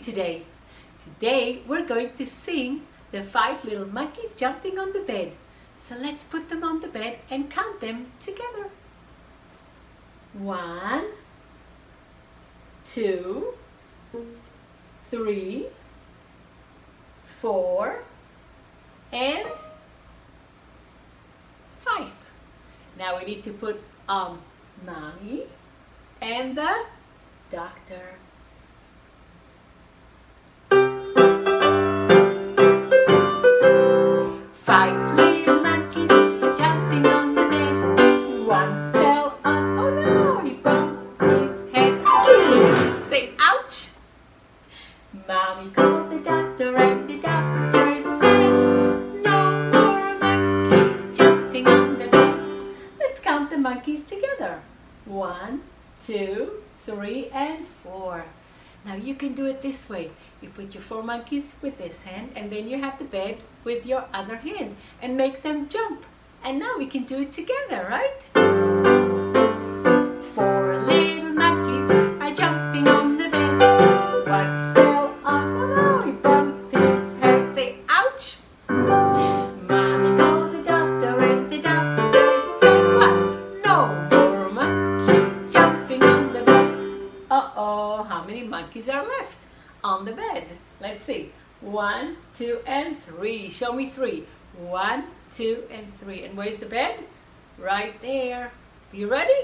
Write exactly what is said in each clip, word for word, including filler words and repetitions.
today? Today we're going to sing the five little monkeys jumping on the bed. So let's put them on the bed and count them together. One, two, three, four, and five. Now we need to put um, Mommy and the doctor. Five little monkeys were jumping on the bed. One fell off. Oh no, he bumped his head. Say ouch. Mommy called the doctor and the doctor said, no more monkeys jumping on the bed. Let's count the monkeys together. One, two, three, and four. Now you can do it this way. You put your four monkeys with this hand and then you have the bed with your other hand and make them jump. And now we can do it together, right? Four little monkeys are jumping on the bed. One fell off. Oh no, he bumped his head. Say ouch. Mommy called the doctor and the doctor said what? No more monkeys jumping on the bed. Uh-oh, how many monkeys are left on the bed? Let's see. One, two, and three. Show me three. One, two, and three. And where's the bed? Right there. You ready?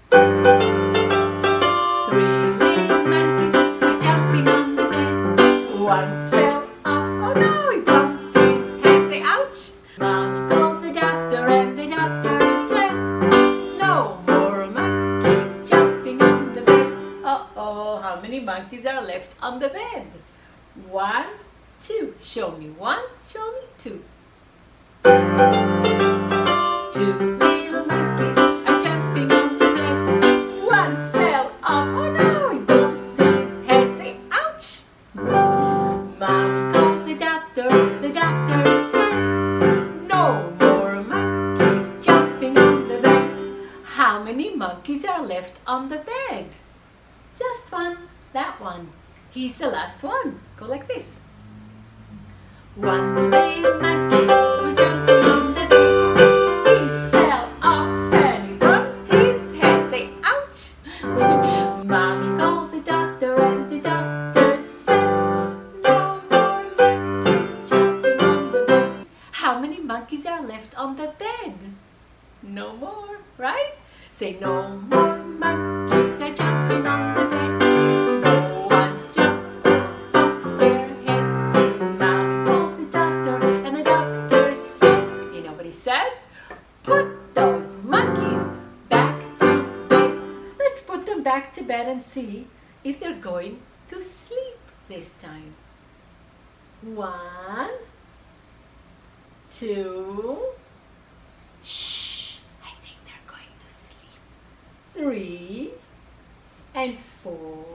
Three little monkeys are jumping on the bed. One fell off. Oh no, he bumped his head. Say ouch. Mommy called the doctor and the doctor said, no more monkeys jumping on the bed. Uh-oh, how many monkeys are left on the bed? One, two. Show me one, show me two. Two little monkeys are jumping on the bed. One fell off. Oh no, he bumped his head. Say ouch. Mommy called the doctor. The doctor said, no more monkeys jumping on the bed. How many monkeys are left on the bed? Just one. That one. He's the last one. Go like this. One little monkey was jumping on the bed. He fell off and he bumped his head. Say ouch. Mommy called the doctor and the doctor said, no more monkeys jumping on the bed. How many monkeys are left on the bed? No more, right? Say no more monkeys are jumping on the bed. No one jumped up their heads. Mommy called the doctor and the doctor said, you know what he said? Put those monkeys back to bed. Let's put them back to bed and see if they're going to sleep this time. One, two, shh, I think they're going to sleep. Three, and four.